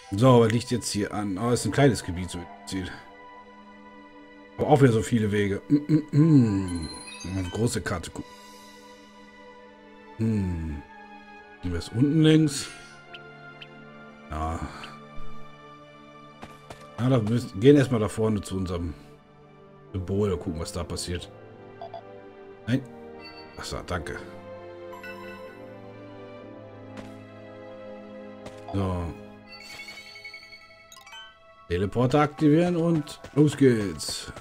So, was liegt jetzt hier an? Oh, ist ein kleines Gebiet, so Ziel. Aber auch wieder so viele Wege. Mal auf große Karte gucken. Gehen wir es unten links? Ja. Ja, gehen erstmal da vorne zu unserem Symbol und gucken, was da passiert. Nein. Achso, danke. So. Teleporter aktivieren und los geht's.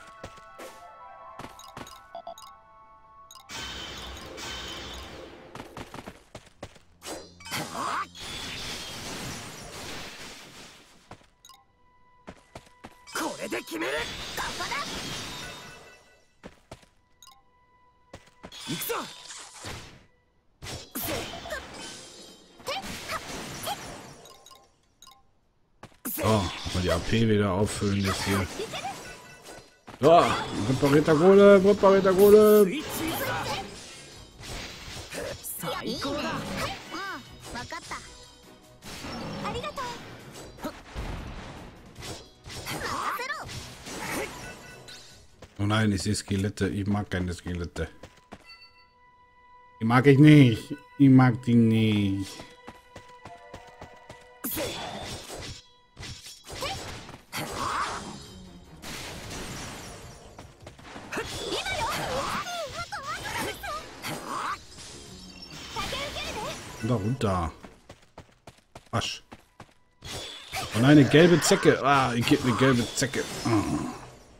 Oh, mal die AP wieder auffüllen jetzt hier. So, reparierter Golem, reparierter Golem. Oh nein, ich sehe Skelette. Ich mag keine Skelette. Die mag ich nicht. Ich mag die nicht. Da runter. Asch. Oh nein, eine gelbe Zecke. Ah, ich gebe eine gelbe Zecke. Ah.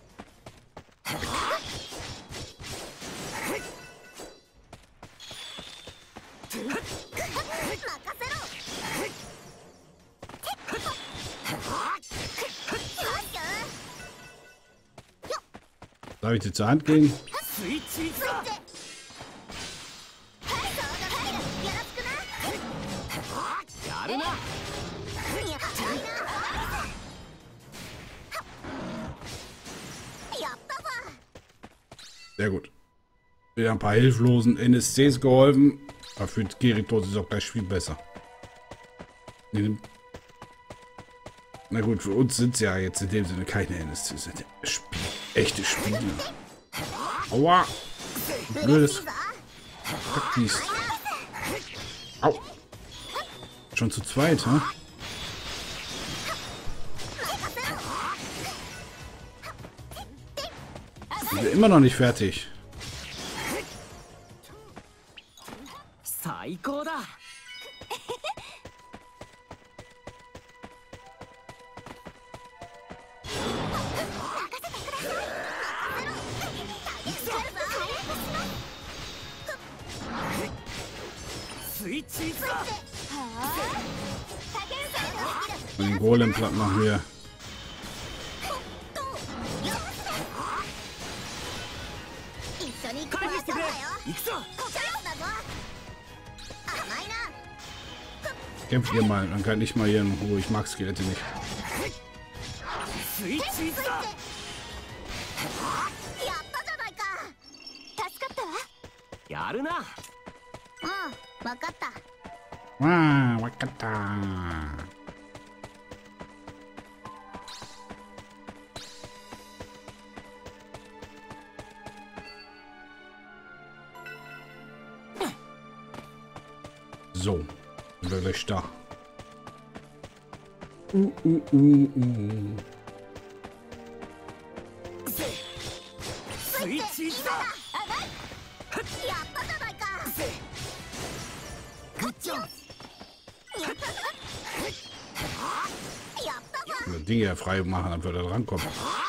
Darf ich dir zur Hand gehen? Sehr gut. Wieder ein paar hilflosen NSCs geholfen. Aber für Gyarados ist auch gleich viel besser. Na gut, für uns sind es ja jetzt in dem Sinne keine NSCs. Sind ja echte Spieler. Aua! Blödes Kackbiest. Au! Schon zu zweit, hä? Sind wir immer noch nicht fertig. Und den Golem platt machen wir. Kämpft ihr mal, dann kann ich mal hier in Ruhe. Ich mag Skelette nicht. Ah, Wakata. So, sind wir gleich da. Wenn wir Dinge ja frei machen, dann wird er drankommen.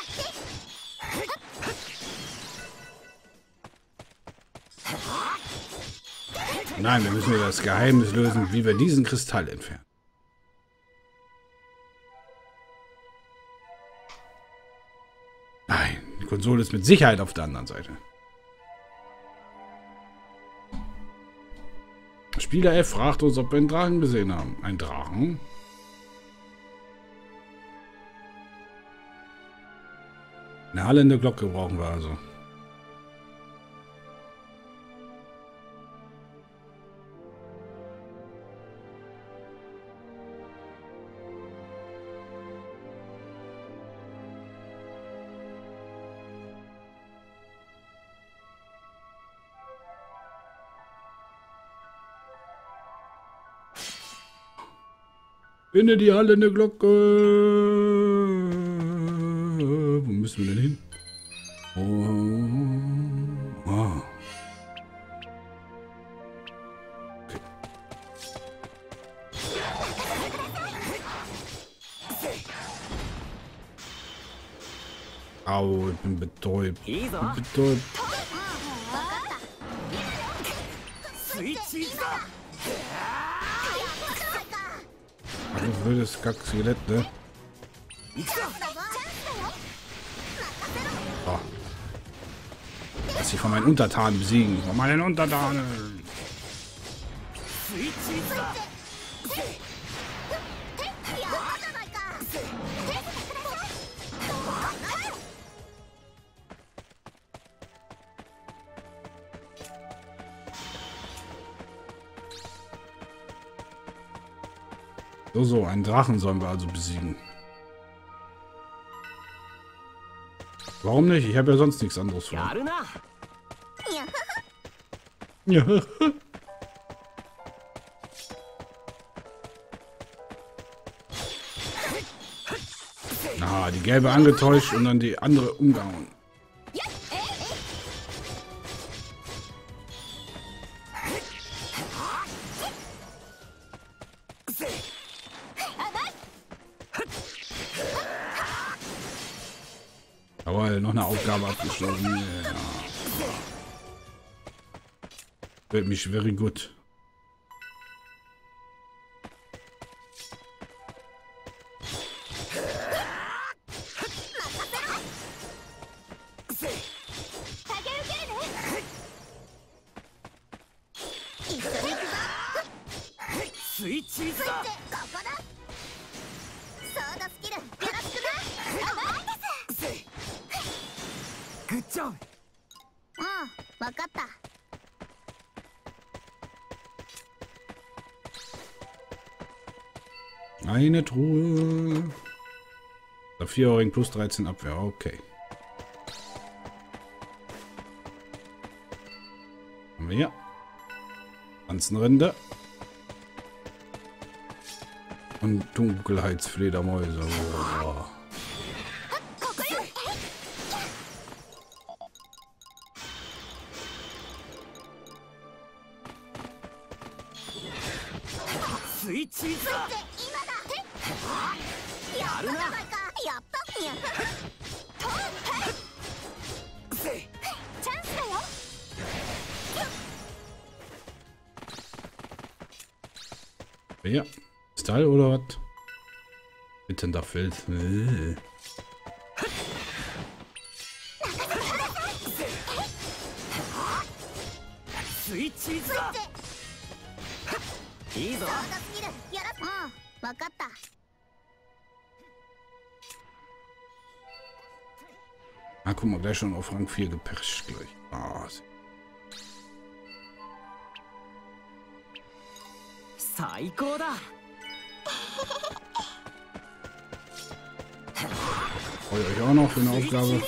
Nein, wir müssen das Geheimnis lösen, wie wir diesen Kristall entfernen. Nein, die Konsole ist mit Sicherheit auf der anderen Seite. Spieler F fragt uns, ob wir einen Drachen gesehen haben. Ein Drachen? Eine hallende Glocke brauchen wir also. Finde die hallende Glocke. Wo müssen wir denn hin? Oh. Ah. Okay. Au, ich bin betäubt. Ich bin betäubt. Ein wildes Kack-Skelett, ne? Oh. Lass sie von meinen Untertanen besiegen. Von meinen Untertanen. So, einen Drachen sollen wir also besiegen. Warum nicht? Ich habe ja sonst nichts anderes vor. Ja. Ah, die gelbe angetäuscht und dann die andere umgehauen. Jawohl, noch eine Aufgabe abgeschlossen. Ja. Wird mich very good. Eine Truhe. 4-Ring plus 13 Abwehr. Okay. Haben wir hier. Pflanzenrinde. Und Dunkelheitsfledermäuse. Oh. Ja, Style oder was? Bittender Feld. Ah, guck mal, gleich schon auf Rang 4 geperscht gleich. Ah, freut euch auch noch für eine Aufgabe.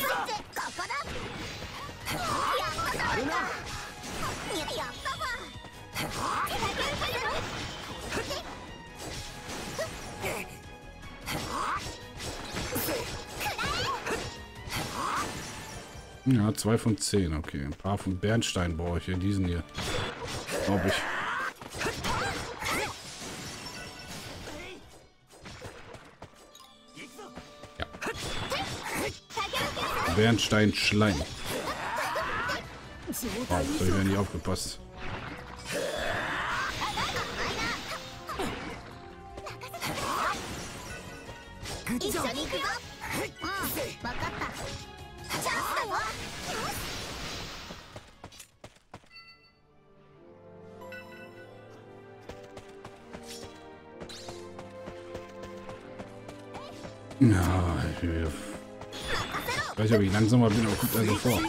Ja, 2 von 10, okay. Ein paar von Bernstein brauche ich hier, diesen hier. Glaube ich. Ja. Bernstein Schleim. Oh, da habe ich ja nicht aufgepasst. Ja, ich weiß nicht, ob ich langsamer bin, aber guckt also vor.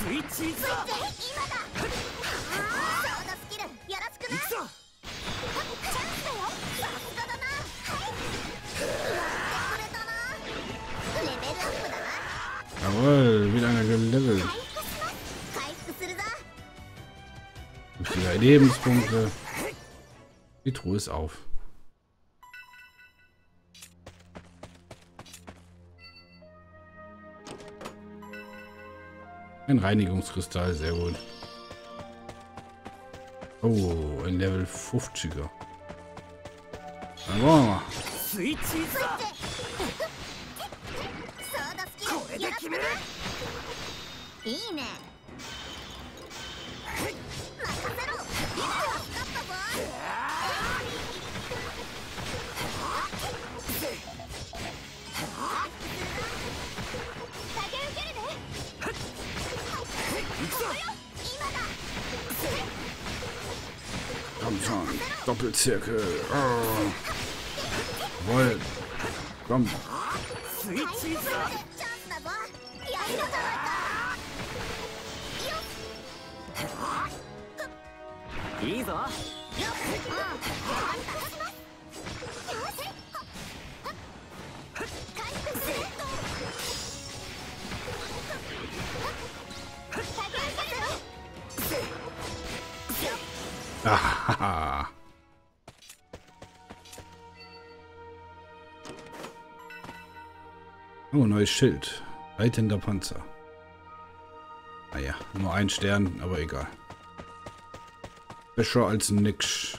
Jawohl, wieder einer gelevelt. 4 Lebenspunkte. Die Truhe ist auf. Ein Reinigungskristall, sehr gut. Oh, ein Level 50er. Dann wollen wir mal. Komm schon, Doppelzirkel. Oh. Jawohl. Komm. Ah, oh, neues Schild. Reitender Panzer. Naja, nur ein Stern, aber egal. Besser als nix.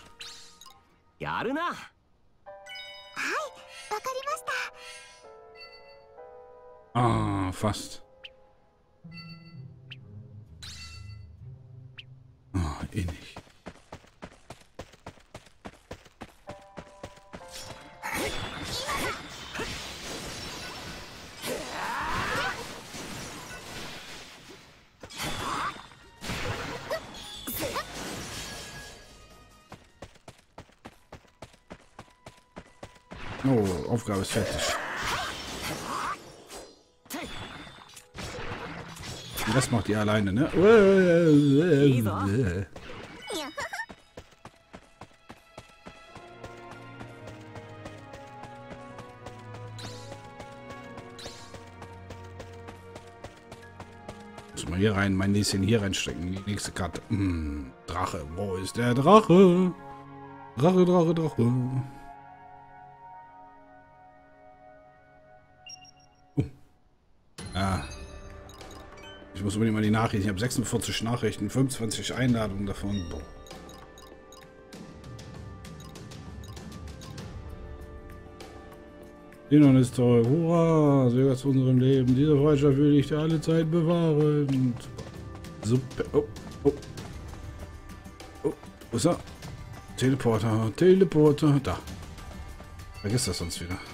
Ah, fast. Ah, eh nicht. Oh, Aufgabe ist fertig. Und das macht ihr alleine, ne? Muss mal hier rein, mein Näschen hier reinstecken. Die nächste Karte. Drache. Wo ist der Drache? Drache, Drache, Drache. Ja. Ich muss unbedingt mal die Nachrichten. Ich habe 46 Nachrichten, 25 Einladungen davon. Boah. Dinon ist toll. Hurra! Sogar zu unserem Leben. Diese Freundschaft will ich dir alle Zeit bewahren. Super. Oh, oh. Oh, wo ist er? Teleporter, Teleporter. Da. Vergiss das sonst wieder.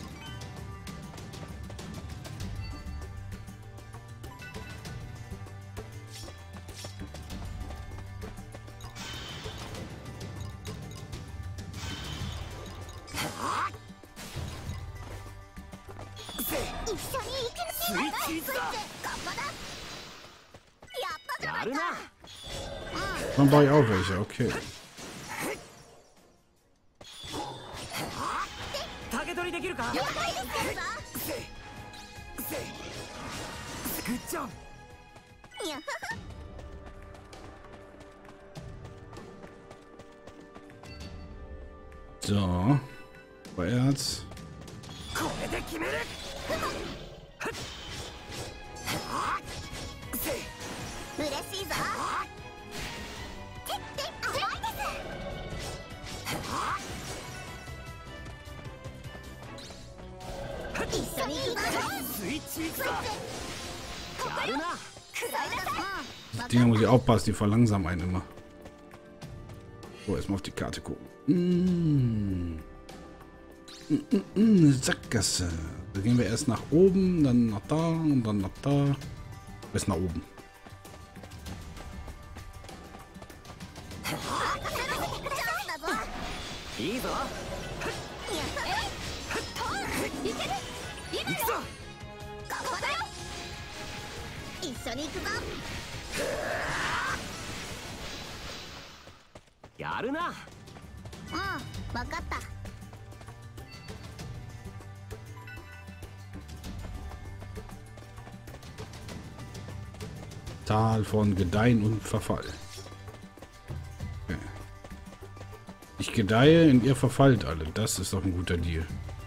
Dann baue ich auch welche, okay. So. Feuerz. Die Dinger muss ich aufpassen, die verlangsamen einen immer. So, erstmal auf die Karte gucken. Sackgasse. Da gehen wir erst nach oben, dann nach da und dann nach da. Bis nach oben. 一緒に行くぞ。 やるな。 分かった。 Tal von Gedeihen und Verfall. Okay. Ich gedeihe und ihr verfallt alle. Das ist doch ein guter Deal.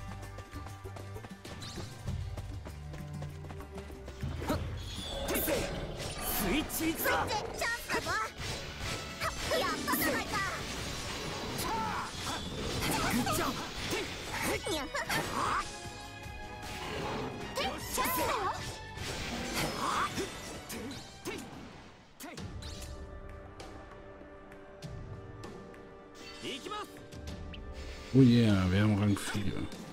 Oh yeah, wir haben Rang 4.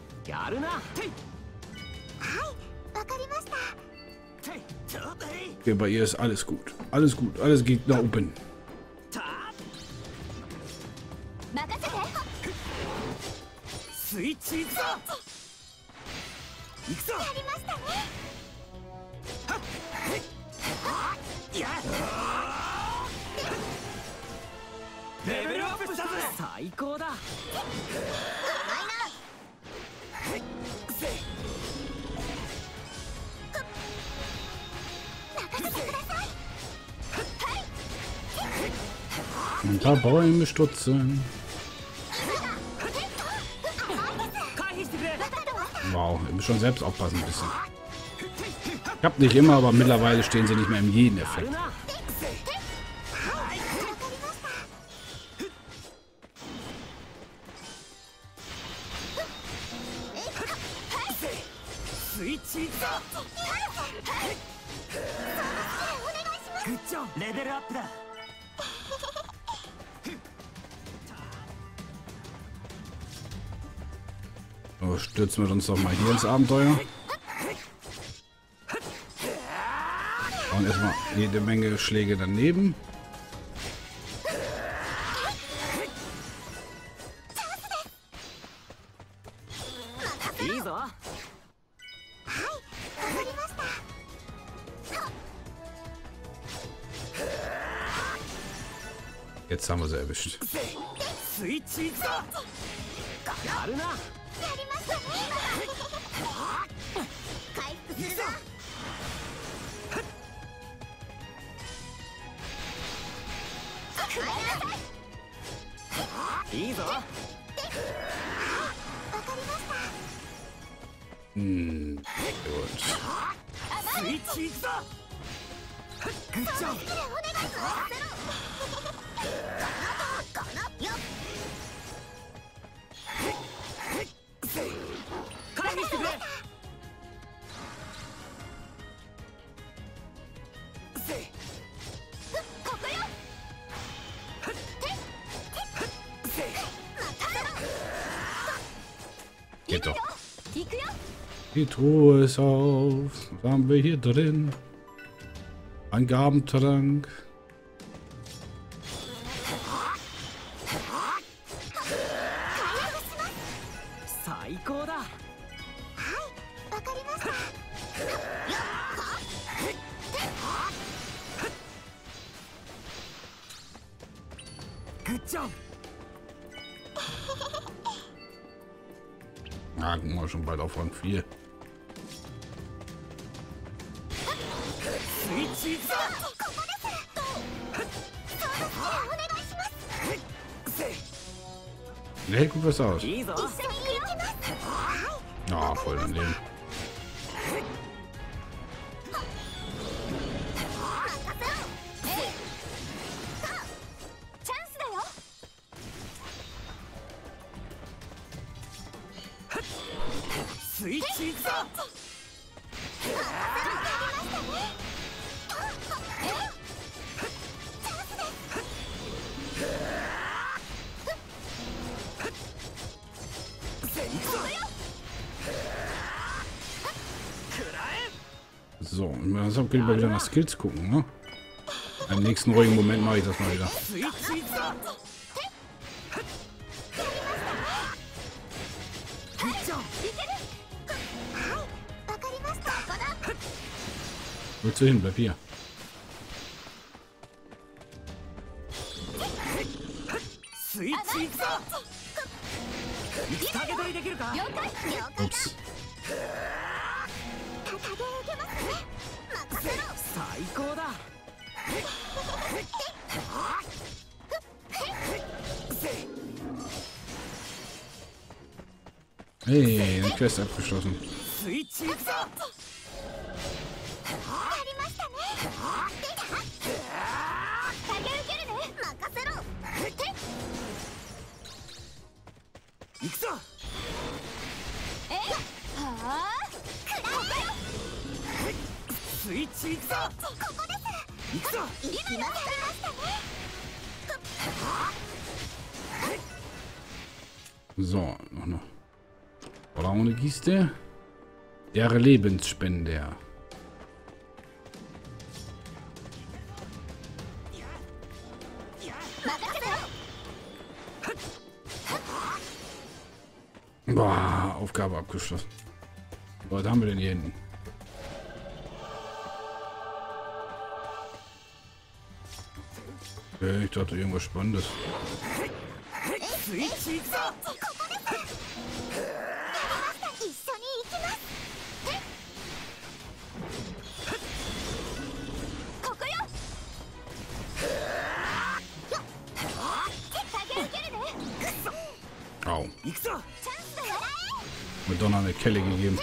Okay, bei ihr ist alles gut. Alles gut. Alles geht nach oben. Ein paar Bäume stutzen. Wow, ihr müsst schon selbst aufpassen ein bisschen. Ich hab nicht immer, aber mittlerweile stehen sie nicht mehr in jedem Effekt. So, stürzen wir uns doch mal hier ins Abenteuer. Und erstmal jede Menge Schläge daneben. Jetzt haben wir sie erwischt. Geht doch. Die Truhe ist auf. Was haben wir hier drin? Ein Gabentrank. Ah, gucken wir schon bald auf Rang 4. Der hält gut was aus. Ah, voll daneben. So, und dann können wir wieder nach Skills gucken, ne? Im nächsten ruhigen Moment mache ich das mal wieder. Willst du hin? Bleib hier. Ups. Hey, eine Quest abgeschlossen. So, noch. Braune Kiste. Der Lebensspender. Boah, Aufgabe abgeschlossen. Was haben wir denn hier hinten? Okay, ich dachte irgendwas Spannendes. Au. Mit Donner eine Kelle gegeben.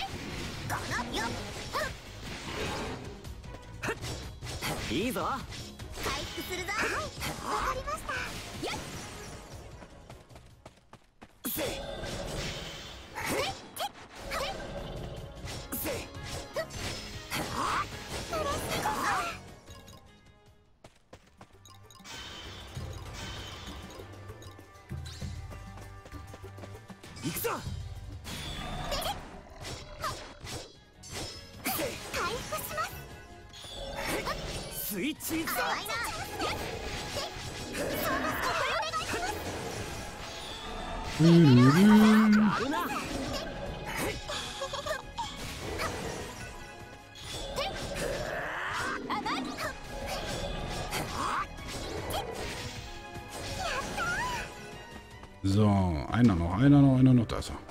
So, einer noch, da ist er.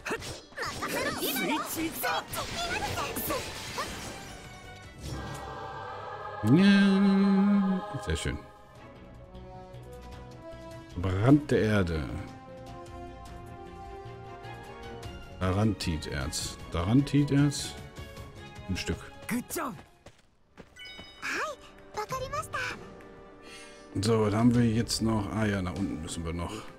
Ja, sehr schön. Brand der Erde. Darantiterz. Darantiterz. Ein Stück. So, was haben wir jetzt noch? Ah ja, nach unten müssen wir noch.